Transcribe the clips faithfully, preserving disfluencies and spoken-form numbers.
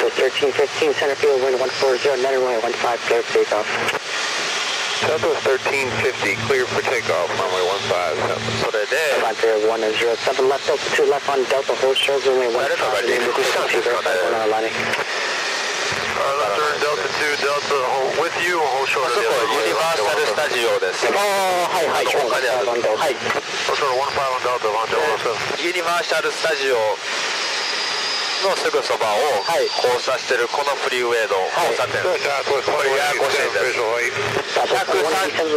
thirteen fifteen, center field, wind one four zero, net runway one five, clear for takeoff. Southwest thirteen fifty, clear for takeoff, runway one five. それで、 one zero one zero seven, left Delta two, left on Delta, hold short, runway one five, 誰かが離陸したんですかね。Left turn Delta two, Delta, hold with you, hold short of the other. ユニバーサルスタジオです。 ああ、はいはい、 他にある。 はい。 Hold short one five on Delta, one zero one seven. ユニバーサルスタジオのすぐそばを交差してるこのフリーウェイの交差点、これややこしいんです。ひゃくさんじゅうよん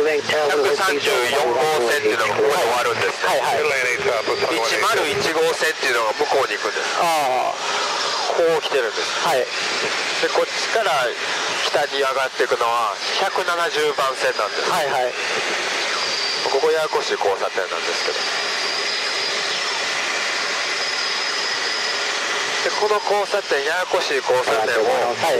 号線っていうのがここに終わるんですね。いちまるいち号線っていうのが向こうに行くんです。こう来てるんです。でこっちから北に上がっていくのはひゃくななじゅうばん線なんです。 はいはい、 ここややこしい交差点なんですけど、でこの交差点、ややこしい交差点を越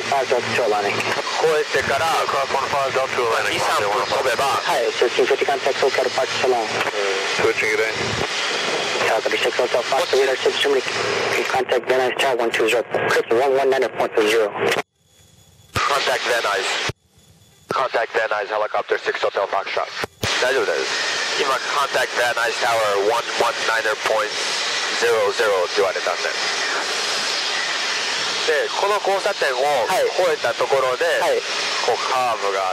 えてからにさんぷん飛べば、 はい、thirteen fifty contact SoCal departure Salon. Switching it in. Tower thirty-six Hotel Fox, radar six Germany, contact Van Nuys Tower one two zero, Chris one one nine point zero. Contact Van Nuys. Contact Van Nuys Helicopter six Hotel Foxtrot. 大丈夫です。今 Contact Van Nuys Tower one one nine point zero zero って言われたんで。でこの交差点を越えたところで、はい、こうカーブがあって、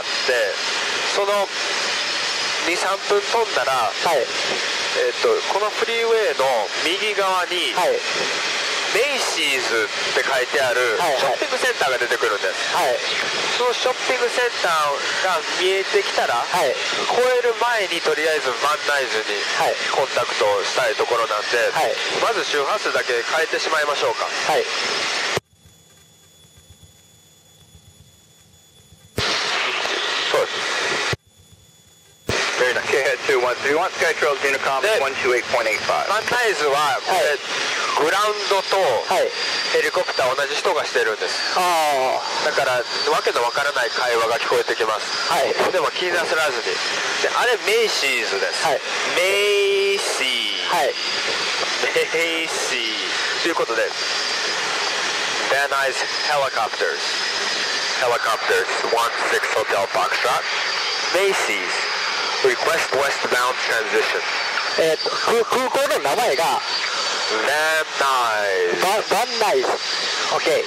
そのにさんぷん飛んだら、はい、えー、とこのフリーウェイの右側に、はい、メイシーズって書いてあるショッピングセンターが出てくるんです、はい、そのショッピングセンターが見えてきたら、はい、越える前にとりあえずバンナイズにコンタクトしたいところなんで、はい、まず周波数だけ変えてしまいましょうか。はい、Very nice. K-head two one. Do you want SkyTrails Unicom one two eight point eight five? バンナイズはこれ、はい、グラウンドとヘリコプター同じ人がしてるんです。あだからわけのわからない会話が聞こえてきます。はい、でも気になさらずに。であれメイシーズです。はい、メイシー。はい、メイシーということで Van Nuys Helicopters Helicopters one six Hotel Foxtrot Macy's.Request westbound transition. えっと、空港の名前が Van Nuys. Van Nuys. Okay.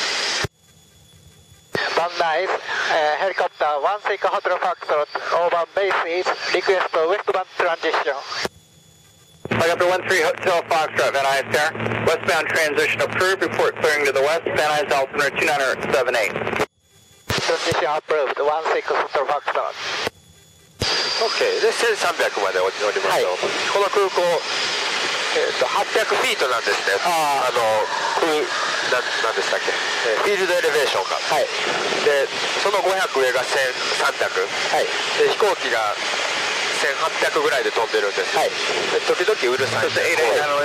Van Nuys, uh, helicopter one six Hotel Foxtrot over Macy's. Request westbound transition. Helicopter one three Hotel Foxtrot, Van Nuys there. Westbound transition approved. Report clearing to the west. Van Nuys altimeter two nine seven eight. Transition approved. one six Hotel Foxtrot.OK でせんさんびゃくまで降りますと、はい、この空港、えー、とはっぴゃくフィートなんですね。ああの空ななんでしたっけ、えー、フィールドエレベーションが、はい、でそのごひゃく上がせんさんびゃく、はい、で飛行機がせんはっぴゃくぐらいで飛んでるんです、はい、で時々うるさいんです。Very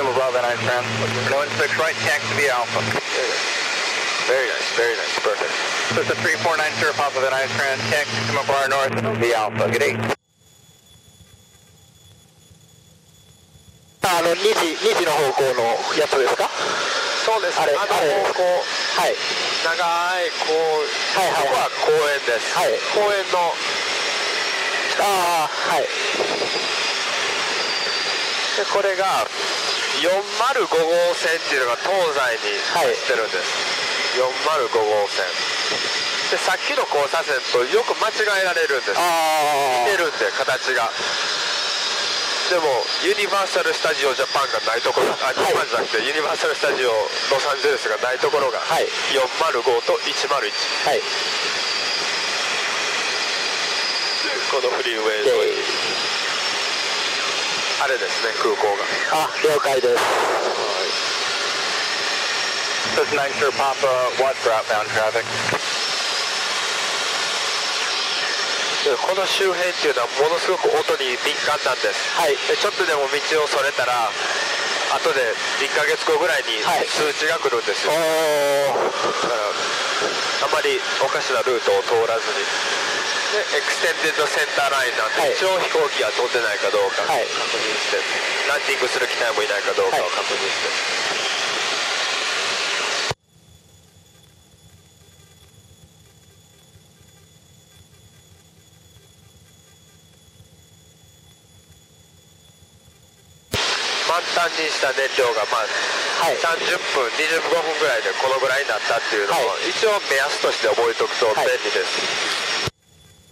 nice, very nice, perfect. So it's a three four nine zero Papa Van Nuys Trans, taxi to Macquarie North, V Alpha, good eight. あのにじ、にじの方向のやつですか？ そうですね、あの方向、はい、長いこう、はいはいはい、ここは公園です、はい、公園のああ、はい、 でこれがよんまるご号線っていうのが東西に走ってるんです、はい、よんまるご号線でさっきの交差点とよく間違えられるんです。似てるんで形が。でもユニバーサル・スタジオ・ジャパンがないところ、あ、ジャパンじゃなくてユニバーサル・スタジオ・ロサンゼルスがないところがよんまるごといちまるいち、はい、このフリーウェイ沿い、あれですね、空港が。 あ、了解です。 This is nine Sir Papa, what for outbound traffic? この周辺っていうのはものすごく音に敏感なんです、はい、でちょっとでも道をそれたら後でいっかげつごぐらいに通知が来るんですよ、はい、だからあまりおかしなルートを通らずにでエクステンデッドセンターラインなんで、はい、一応飛行機が飛んでないかどうか確認して、はい、ランディングする機体もいないかどうかを確認して、 満タンにした燃料がまあ、はい、さんじゅっぷんにじゅうごふんぐらいでこのぐらいになったっていうのを、はい、一応目安として覚えておくと便利です、はい。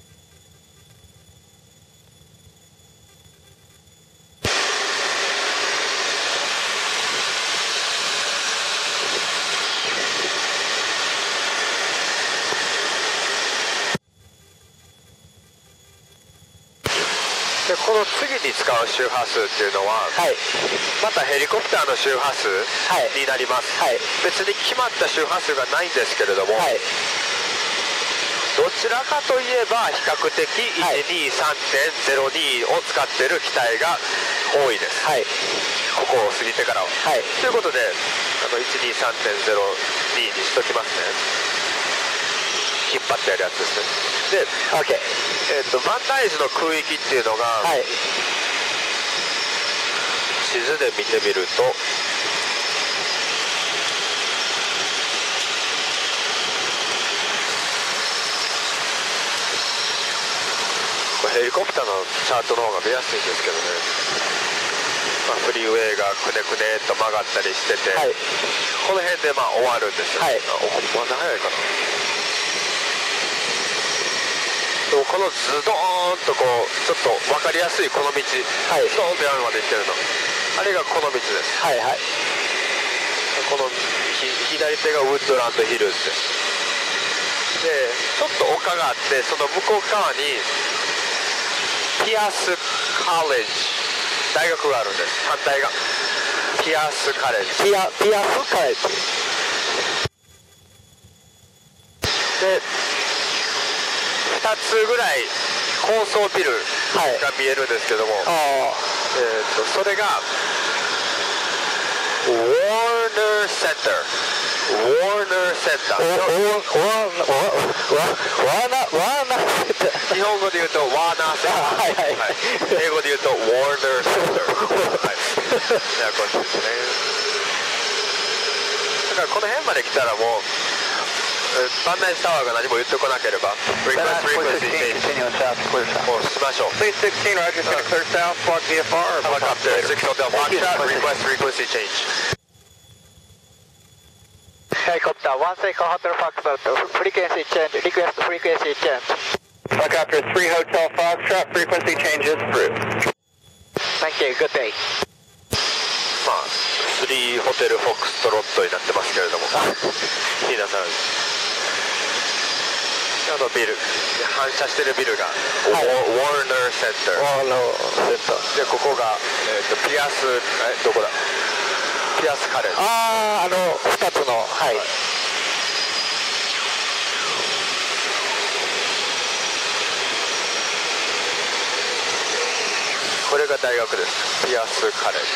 でこの次に使う周波数っていうのは、はい、またヘリコプターの周波数になります、はい、別に決まった周波数がないんですけれども、はい、どちらかといえば比較的 いちにーさんてんゼロに を使っている機体が多いです、はい、ここを過ぎてからは、はい、ということであの いちにーさんてんゼロに にしときますね。引っ張ってやるやつですね。で、OK、えーと、バンダイズの空域っていうのが、はい、地図で見てみるとこれヘリコプターのチャートの方が見やすいんですけどね、まあ、フリーウェイがくねくねっと曲がったりしてて、はい、この辺でまあ終わるんですよ、はい、あ、まだ早いかな。このズドーンとこうちょっと分かりやすいこの道、はい、ズドーンと山まで行ってるの、あれがこの道です、はいはい、この左手がウッドランドヒルズです。でちょっと丘があってその向こう側にピアスカレッジ大学があるんです。反対がピアスカレッジ、ピア、ピアスカレッジでふたつぐらい高層ビルが見えるんですけども、はい、えー、とそれがウォーナーセンター、ウォーナーセンター、日本語で言うとワーナーセンター、はいはいはい、英語で言うとウォーナーセンター、はい、ややこしいですね。だからこの辺まで来たらもうバンダイズタワーが何も言ってこなければ Request frequency change もうしましょう。 Please sixteen Roger clear south Squawk V F R Helicopter six Hotel Foxtrot Request frequency change Helicopter one six Hotel Foxtrot frequency change Request frequency change Helicopter three Hotel Foxtrot frequency change is through Thank you, good day まあスリーホテルフォックストロットになってますけれども皆さんあのビル反射してるビルが、はい、ウォーナーセンター、ウォーナーセンターでここが、えー、とピアスえどこだピアスカレッジ、あああのふたつの、はい、はい、これが大学です。ピアスカレッジ。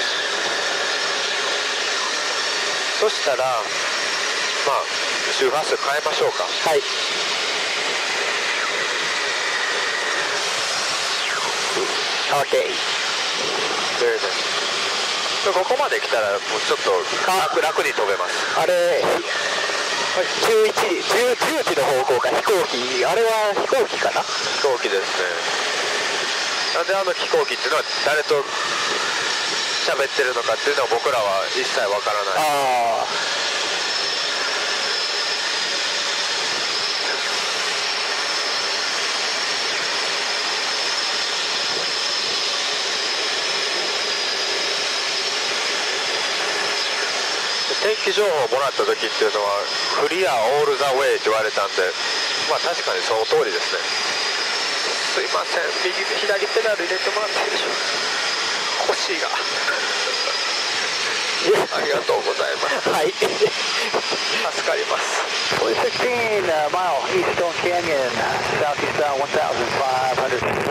そしたらまあ周波数変えましょうか。はい。OK。でここまで来たらもうちょっと楽楽に飛べます。あれじゅういちじ、じゅうじの方向か飛行機、あれは飛行機かな。飛行機ですね。なんであの飛行機っていうのは誰と喋ってるのかっていうのは僕らは一切わからない。ああ。天気情報をもらった時っていうのはクリアオールザウェイって言われたんで、まあ確かにその通りですね。すいません、右左ペダル入れてもらっていいでしょうか。腰がありがとうございます。はい、助かります。じゅうろくマイル East Stone Canyon Southeastbound fifteen hundred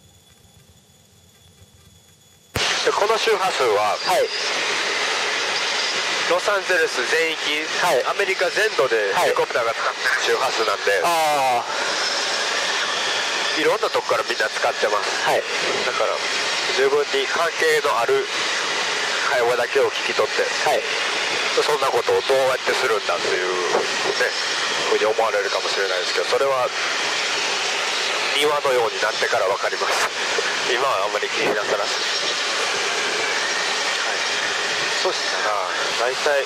でこの周波数は、はい、ロサンゼルス全域、はい、アメリカ全土でヘリコプターが使ってる周波数なんで、はい、いろんなとこからみんな使ってます、はい、だから十分に関係のある会話だけを聞き取って、はい、そんなことをどうやってするんだという、ね、ふうに思われるかもしれないですけど、それは庭のようになってから分かります今はあんまり気になさらず、はい、 そしたら大体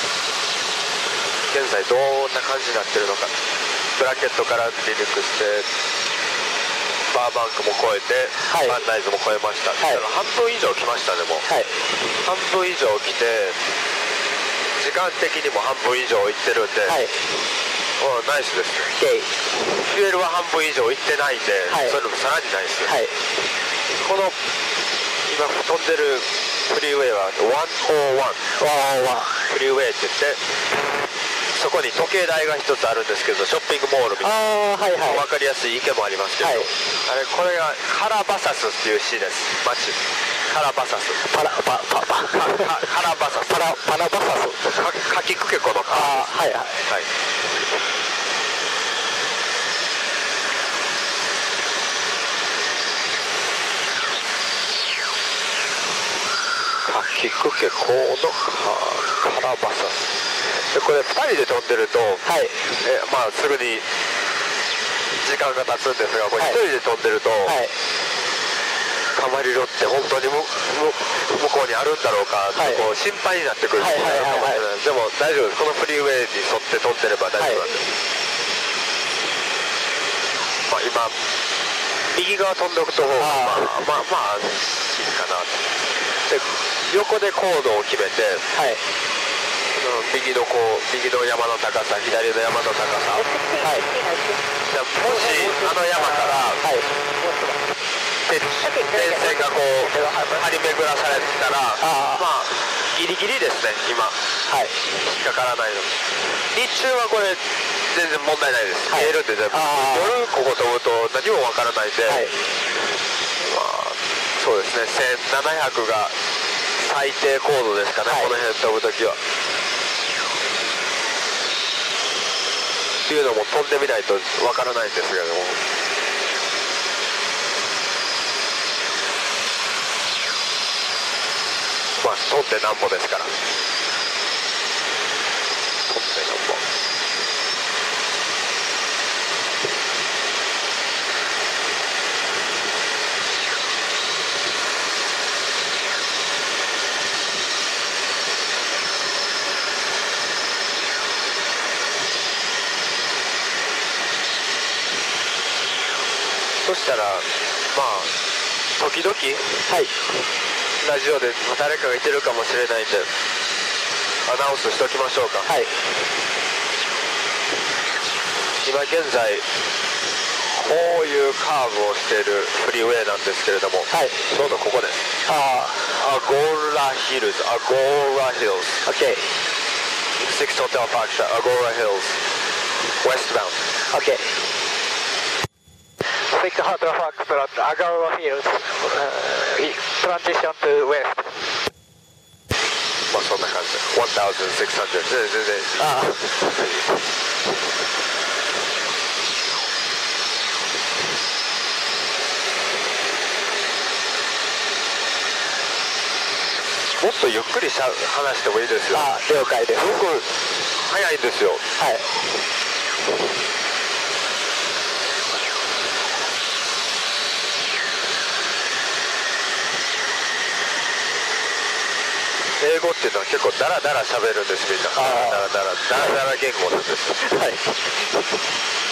現在どんな感じになってるのか。ブラケットから離陸してバーバンクも超えて、はい、バンナイズも超えました、はい、半分以上来ましたね。もう、はい、半分以上来て時間的にも半分以上いってるんで、はい、おナイスですね。フュエルは半分以上いってないんで、はい、それもさらにナイス、はい、この今飛んでるフリーウェイはひゃくいちフリーウェイって言ってそこに時計台が一つあるんですけど、ショッピングモールみたいな、はいはい、分かりやすい池もありますけど、はい、あれこれがカラバサスっていう市です。町カラバサスパラパパパカラバサスパラパラバサスかきくけこのカラです。はいはい、はいかきくけこのカラバサスで、これふたりで飛んでると、はい、えまあすぐに時間が経つんですが、これひとりで飛んでると、はい、カマリロって本当にむむ向こうにあるんだろうかって、はい、こう心配になってくるんですけど、でも大丈夫です。このフリーウェイに沿って飛んでれば大丈夫なんです、はい、まあ今右側飛んでおくとまあまあまあ安心かなと。で横で高度を決めて、はい、右のこう右の山の高さ、左の山の高さ、はい、もしあの山から、はい、電線がこう張り巡らされたら、まあギリギリですね今、はい、引っかからないの。日中はこれ全然問題ないです。見えるんで全部。夜ここ飛ぶと何もわからないんで、はい、まあそうですね、せんななひゃくが最低高度ですかね、はい、この辺飛ぶときは。っていうのも飛んでみないとわからないんですけれども、まあ飛んでなんぼですから、飛んでなんぼ。そしたらまあ時々、はい、ラジオで誰かがいてるかもしれないんでアナウンスしときましょうか。はい、今現在こういうカーブをしているフリーウェイなんですけれども、はい、ちょうどここです。ああ、アゴラヒルズ、アゴラヒルズ。OK。シックス Hotel Foxtrot, Agora Hills, westbound. OK。six Hotel Foxtrot, Agora Hills, uh, transition to west. まあそんな感じで、せんろっぴゃく。全然全然。ああ。もっとゆっくりしゃ話してもいいですよ。ああ、了解です。すごく早いんですよ。はい。英語っていうのは結構ダラダラ喋るんですみんな。ダラダラダラダラダラ言語なんです。はい。